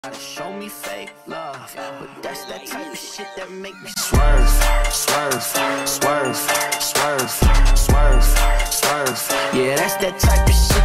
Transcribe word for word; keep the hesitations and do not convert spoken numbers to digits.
Show me fake love, but that's that type of shit that make me swerve, swerve, swerve, swerve, swerve, swerve. Yeah, that's that type of shit.